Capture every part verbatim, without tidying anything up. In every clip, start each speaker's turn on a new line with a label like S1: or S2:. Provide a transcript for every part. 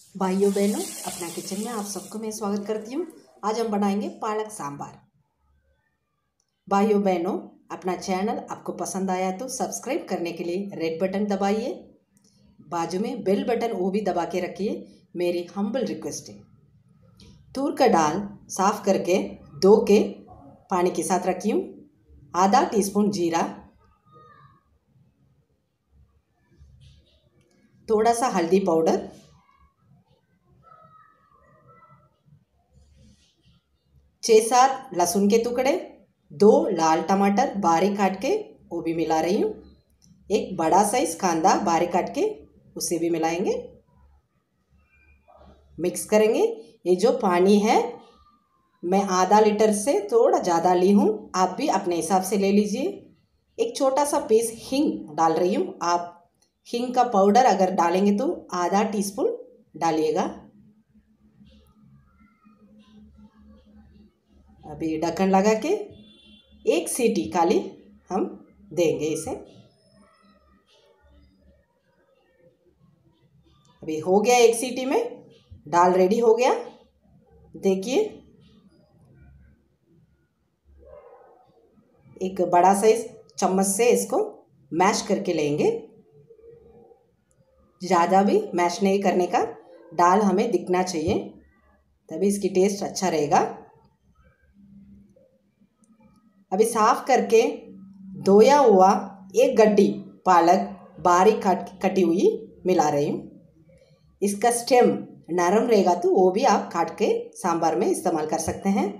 S1: भाइयों बहनों, अपना किचन में आप सबको मैं स्वागत करती हूँ। आज हम बनाएंगे पालक सांबार। भाइयों बहनों, अपना चैनल आपको पसंद आया तो सब्सक्राइब करने के लिए रेड बटन दबाइए, बाजू में बेल बटन वो भी दबा के रखिए, मेरी हम्बल रिक्वेस्ट है। तूर का दाल साफ करके धो के पानी के साथ रखी हूँ। आधा टीस्पून जीरा, थोड़ा सा हल्दी पाउडर, छः सात लहसुन के टुकड़े, दो लाल टमाटर बारीक काट के वो भी मिला रही हूँ, एक बड़ा साइज कांदा बारीक काट के उसे भी मिलाएंगे। मिक्स करेंगे। ये जो पानी है मैं आधा लीटर से थोड़ा ज़्यादा ली हूँ, आप भी अपने हिसाब से ले लीजिए। एक छोटा सा पीस हींग डाल रही हूँ। आप हींग का पाउडर अगर डालेंगे तो आधा टीस्पून डालिएगा। अभी ढक्कन लगा के एक सीटी खाली हम देंगे इसे। अभी हो गया, एक सीटी में दाल रेडी हो गया। देखिए, एक बड़ा साइज चम्मच से इसको मैश करके लेंगे। ज़्यादा भी मैश नहीं करने का, दाल हमें दिखना चाहिए तभी इसकी टेस्ट अच्छा रहेगा। अभी साफ करके धोया हुआ एक गड्डी पालक बारीक काट कटी हुई मिला रही हूँ। इसका स्टेम नरम रहेगा तो वो भी आप काट के सांबार में इस्तेमाल कर सकते हैं।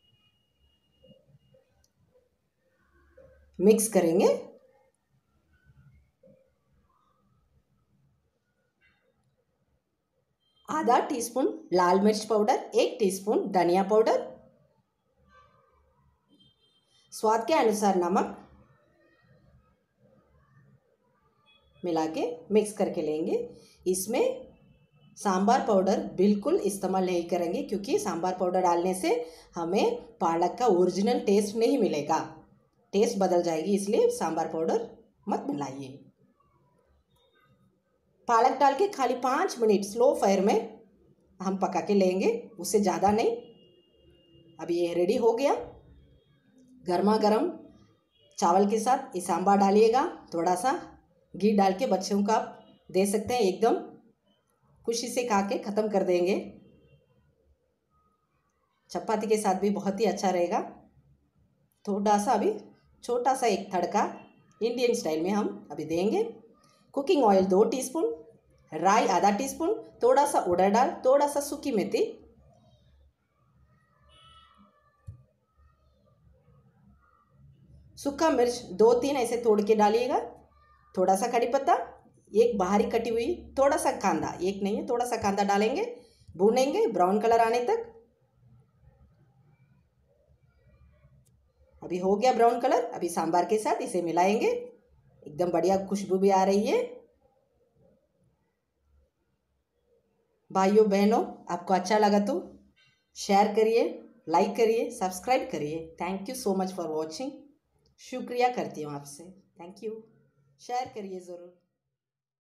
S1: मिक्स करेंगे। आधा टीस्पून लाल मिर्च पाउडर, एक टीस्पून धनिया पाउडर, स्वाद के अनुसार नमक मिला के मिक्स करके लेंगे। इसमें सांबार पाउडर बिल्कुल इस्तेमाल नहीं करेंगे क्योंकि सांबार पाउडर डालने से हमें पालक का ओरिजिनल टेस्ट नहीं मिलेगा, टेस्ट बदल जाएगी, इसलिए सांबार पाउडर मत मिलाइए। पालक डाल के खाली पाँच मिनट स्लो फायर में हम पका के लेंगे, उससे ज़्यादा नहीं। अभी ये रेडी हो गया। गर्मा गर्म चावल के साथ ये सांबार डालिएगा। थोड़ा सा घी डाल के बच्चों को आप दे सकते हैं, एकदम खुशी से खा के ख़त्म कर देंगे। चपाती के साथ भी बहुत ही अच्छा रहेगा। थोड़ा सा अभी छोटा सा एक तड़का इंडियन स्टाइल में हम अभी देंगे। कुकिंग ऑयल दो टीस्पून, राई आधा टीस्पून, थोड़ा सा उड़द दाल, थोड़ा सा सूखी मेथी, सूखा मिर्च दो तीन ऐसे तोड़ के डालिएगा, थोड़ा सा कड़ी पत्ता, एक बाहरी कटी हुई थोड़ा सा कांदा, एक नहीं है थोड़ा सा कांदा डालेंगे, भूनेंगे ब्राउन कलर आने तक। अभी हो गया ब्राउन कलर। अभी सांबार के साथ इसे मिलाएंगे, एकदम बढ़िया खुशबू भी आ रही है। भाइयों बहनों, आपको अच्छा लगा तो शेयर करिए, लाइक करिए, सब्सक्राइब करिए। Thank you so much for watching. शुक्रिया करती हूँ आपसे। Thank you. शेयर करिए ज़रूर।